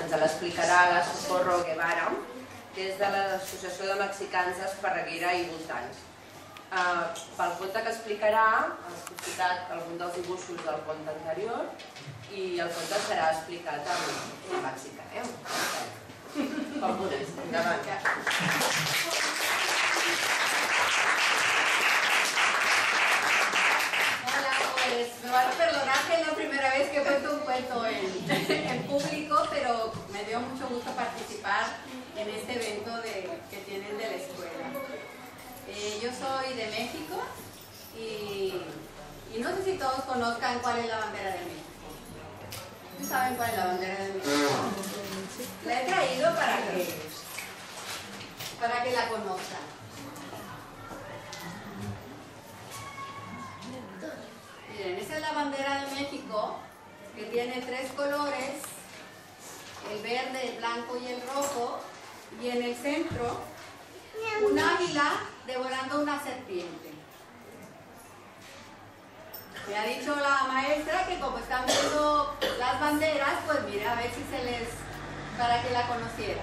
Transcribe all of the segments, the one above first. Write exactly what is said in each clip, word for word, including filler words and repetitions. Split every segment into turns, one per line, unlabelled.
ens l'explicarà la Socorro Guevara, que és de l'Associació de Mexicans d'Esparreguera i voltants. Pel conte que explicarà, ha explicat algun dels dibuixos del conte anterior i el conte serà explicat en mexicà. Com vulguis, endavant.
Hola, pues me van a perdonar que es la primera vez que cuento un cuento en, en público, pero me dio mucho gusto participar en este evento de, que tienen de la escuela. Eh, yo soy de México y, y no sé si todos conozcan cuál es la bandera de México. ¿Ustedes saben cuál es la bandera de México? La he traído para que, para que la conozcan. Miren, esa es la bandera de México, que tiene tres colores, el verde, el blanco y el rojo, y en el centro un águila devorando una serpiente. Me ha dicho la maestra que como están viendo las banderas, pues mira, a ver si se les... para que la conocieran.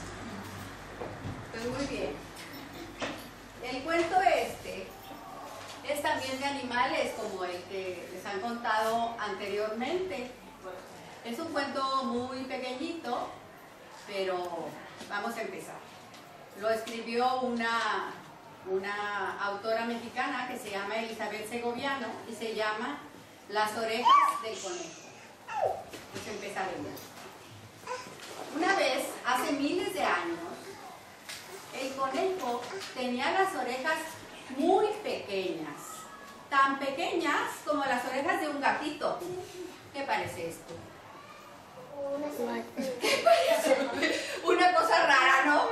Pues muy bien. El cuento este es también de animales, como el que les han contado anteriormente. Es un cuento muy pequeñito, pero vamos a empezar. Lo escribió una, una autora mexicana que se llama Elizabeth Segoviano y se llama Las orejas del conejo. Pues empezaremos. Una vez, hace miles de años, el conejo tenía las orejas muy pequeñas, tan pequeñas como las orejas de un gatito. ¿Qué parece esto? ¿Qué parece? Una cosa rara, ¿no?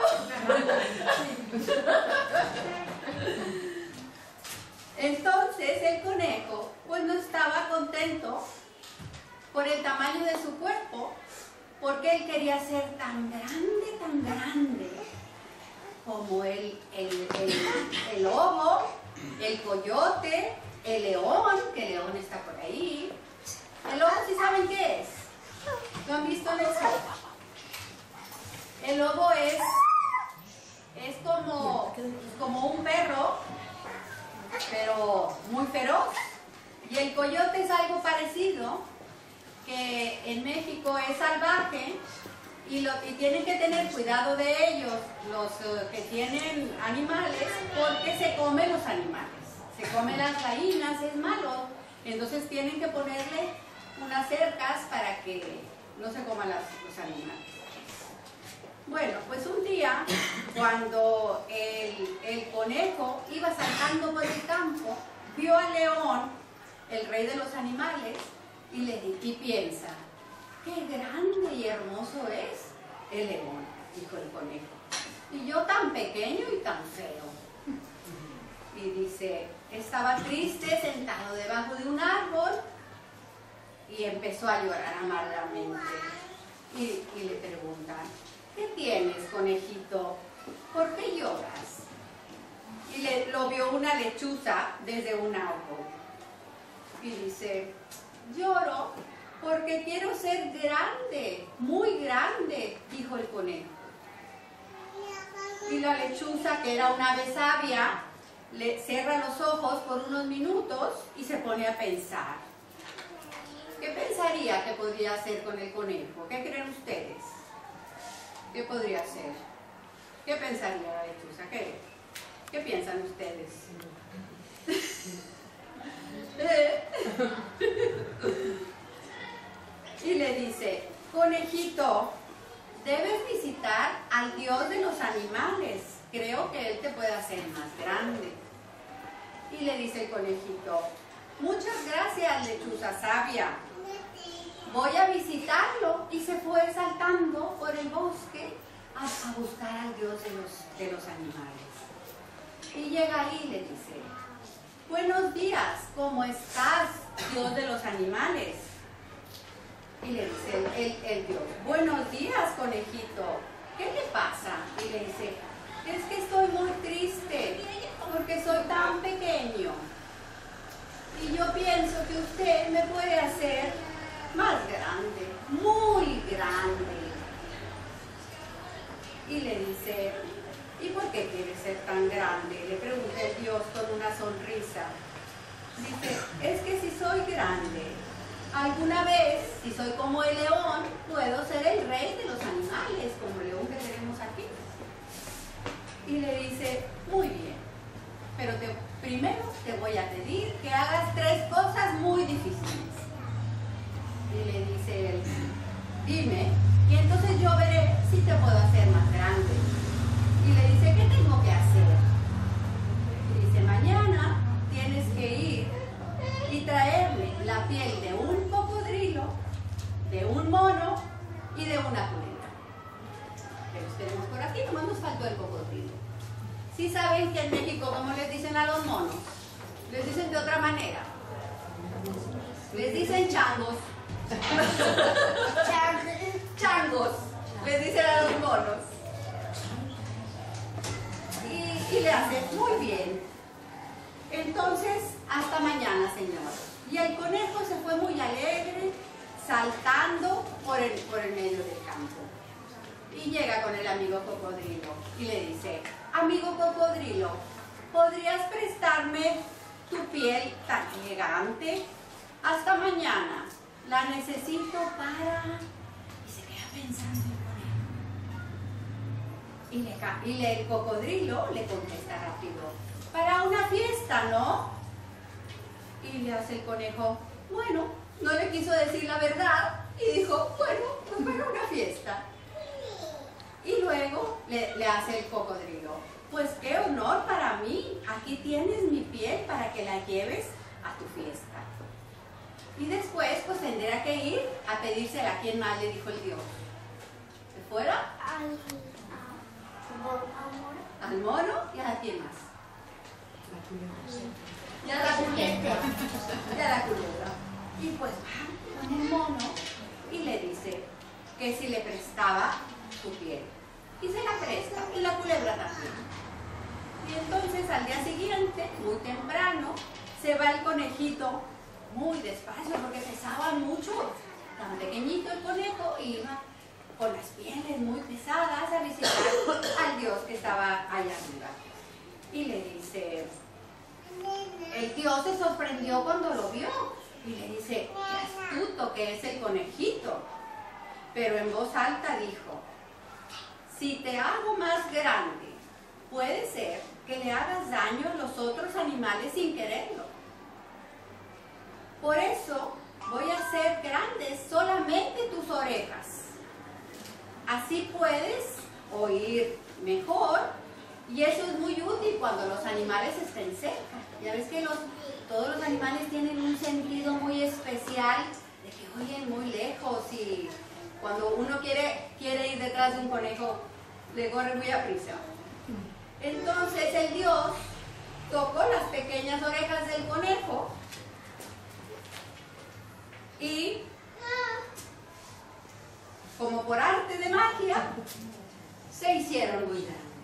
Entonces el conejo pues no estaba contento por el tamaño de su cuerpo, porque él quería ser tan grande, tan grande como el, el, el, el lobo, el coyote, el león, que el león está por ahí. El lobo, ¿sí saben qué es? ¿Lo han visto en el zoo? El lobo es, es como, como un perro, pero muy feroz. Y el coyote es algo parecido, que en México es salvaje y, lo, y tienen que tener cuidado de ellos, los uh, que tienen animales, porque se comen los animales, se comen las gallinas, es malo. Entonces tienen que ponerle unas cercas para que no se coman las, los animales. Bueno, pues un día, cuando el, el conejo iba saltando por el campo, vio al león, el rey de los animales, y, le, y piensa, qué grande y hermoso es el león, dijo el conejo, y yo tan pequeño y tan feo. Y dice, estaba triste sentado debajo de un árbol y empezó a llorar amargamente. Y, y le preguntan, ¿qué tienes, conejito? ¿Por qué lloras? Y le, lo vio una lechuza desde un árbol. Y dice, lloro porque quiero ser grande, muy grande, dijo el conejo. Y la lechuza, que era una ave sabia, le cierra los ojos por unos minutos y se pone a pensar. ¿Qué pensaría que podría hacer con el conejo? ¿Qué creen ustedes? ¿Qué podría hacer? ¿Qué pensaría la lechuza? ¿Qué, ¿Qué piensan ustedes? Y le dice, conejito, debes visitar al Dios de los animales. Creo que Él te puede hacer más grande. Y le dice el conejito, muchas gracias, lechuza sabia. Voy a visitarlo. Y se fue saltando por el bosque a, a buscar al Dios de los, de los animales. Y llega ahí y le dice, buenos días, ¿cómo estás, Dios de los animales? Y le dice el, el, el Dios, buenos días, conejito, ¿qué te pasa? Y le dice, es que estoy muy triste porque soy tan pequeño y yo pienso que usted me puede hacer más grande, muy grande. ser tan grande? Le pregunta el Dios con una sonrisa. Dice, es que si soy grande, alguna vez, si soy como el león, puedo ser el rey de los animales, como el león que tenemos aquí. Y le dice, muy bien, pero te, primero te voy a pedir que hagas tres cosas muy difíciles. Y le dice él, dime, y entonces yo veré si te puedo hacer más grande. Y le dice, ¿qué tengo que hacer? Y dice, mañana tienes que ir y traerme la piel de un cocodrilo, de un mono y de una culebra. Que los tenemos por aquí, nomás nos faltó el cocodrilo. ¿Sí saben que en México cómo les dicen a los monos? Les dicen de otra manera. Les dicen changos. Changos, les dicen a los monos. Y, y le hace, muy bien. Entonces, hasta mañana, señor. Y el conejo se fue muy alegre, saltando por el, por el medio del campo. Y llega con el amigo cocodrilo y le dice, amigo cocodrilo, ¿podrías prestarme tu piel tan elegante? Hasta mañana. La necesito para... Y se queda pensando el conejo. Y, le, y le, el cocodrilo le contesta rápido, para una fiesta, ¿no? Y le hace el conejo, bueno, no le quiso decir la verdad y dijo, bueno, pues para una fiesta. Y luego le, le hace el cocodrilo, pues qué honor para mí, aquí tienes mi piel para que la lleves a tu fiesta. Y después, pues tendrá que ir a pedírsela a quien más, le dijo el Dios. ¿Se fuera?
Al,
al mono y a quién más. Y a la culebra. Y a la culebra. Y pues va con el mono y le dice que si le prestaba su piel. Y se la presta, y la culebra también. Y entonces al día siguiente, muy temprano, se va el conejito muy despacio porque pesaba mucho, tan pequeñito el conejo, y iba con las pieles muy pesadas a visitar al Dios que estaba allá arriba. Y le dice, el Dios se sorprendió cuando lo vio y le dice, qué astuto que es el conejito. Pero en voz alta dijo, si te hago más grande, puede ser que le hagas daño a los otros animales sin quererlo. Por eso voy a hacer grandes solamente tus orejas. Así puedes oír mejor y eso es muy útil cuando los animales estén cerca. Ya ves que los, todos los animales tienen un sentido muy especial de que oyen muy lejos y cuando uno quiere, quiere ir detrás de un conejo le corre muy a prisa. Entonces el Dios tocó las pequeñas orejas del conejo y, como por arte de magia, se hicieron muy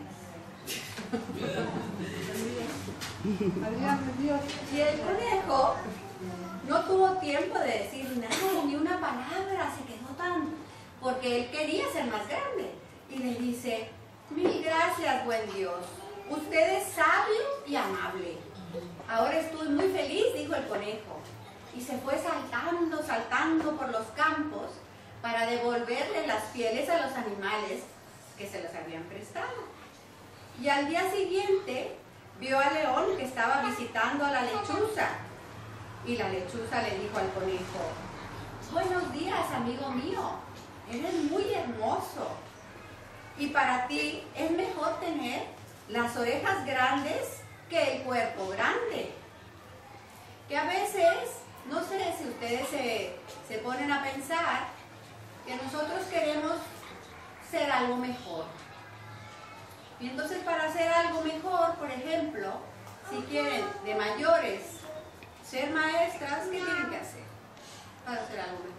grandes. Y el conejo no tuvo tiempo de decir nada, ni una palabra, se quedó tan... porque él quería ser más grande. Y le dice, mil gracias, buen Dios, usted es sabio y amable. Ahora estoy muy feliz, dijo el conejo. Y se fue saltando, saltando por los campos para devolverle las pieles a los animales que se las habían prestado. Y al día siguiente vio al león que estaba visitando a la lechuza. Y la lechuza le dijo al conejo, buenos días, amigo mío, eres muy hermoso. Y para ti es mejor tener las orejas grandes que el cuerpo grande. Que a veces, no sé si ustedes se, se ponen a pensar que nosotros queremos ser algo mejor. Y entonces para hacer algo mejor, por ejemplo, si quieren de mayores ser maestras, ¿qué tienen que hacer para hacer algo mejor?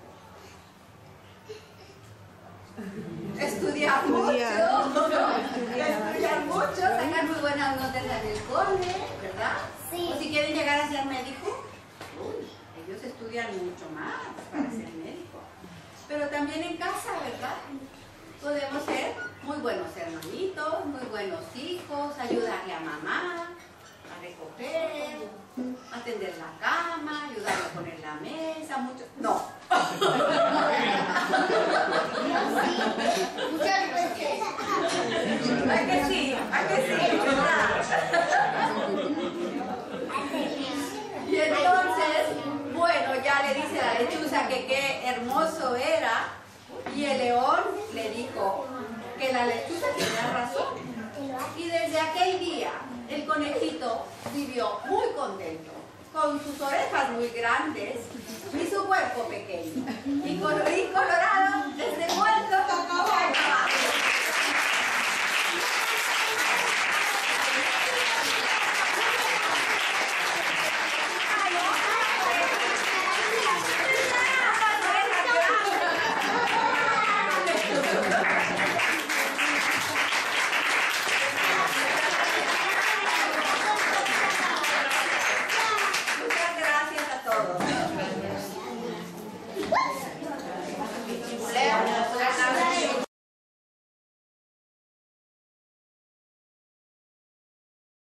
Estudiar mucho, estudiar mucho, sacar muy buenas notas en el cole, ¿verdad?
Sí.
O si quieren llegar a ser médico, uy, ellos estudian mucho más para ser médico. Pero también en casa, ¿verdad? podemos ser muy buenos hermanitos, muy buenos hijos, ayudarle a mamá a recoger, a tender la cama, ayudarle a poner la mesa, mucho... No.
Muchas veces.
¿A que sí? ¿A que sí? ¿Verdad? Y entonces, bueno, ya le dice la lechuza que qué hermoso era, y el león le dijo que la lechuza tenía razón. Y desde aquel día, el conejito vivió muy contento, con sus orejas muy grandes y su cuerpo pequeño, y colorín colorado.